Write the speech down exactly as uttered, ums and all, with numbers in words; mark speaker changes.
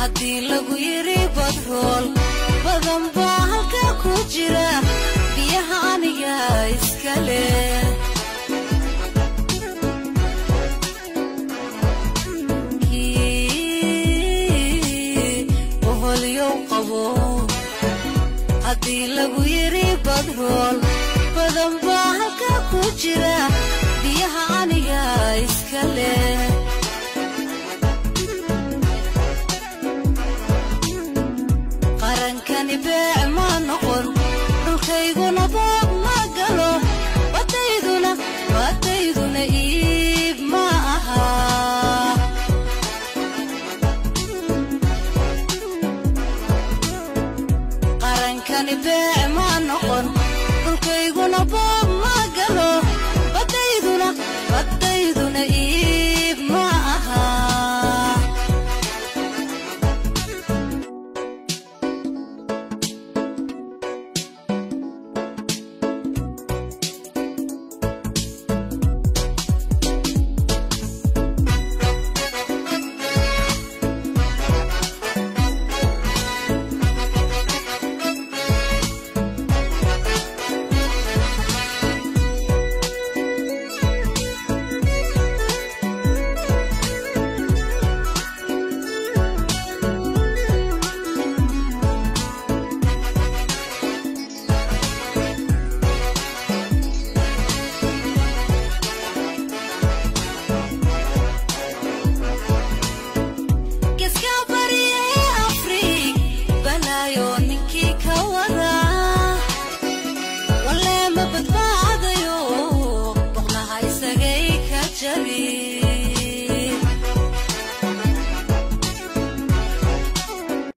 Speaker 1: haddii lagu yiri badrool badan baa halka ku jira biyaha aniga iska leh haddii lagu yiri badrool badan baa halka ku jira biyaha aniga iska leh qarankani beec ma noqon dhulkayguna boob ma galo badayduna badayduna iib ma aha قرن كان بيع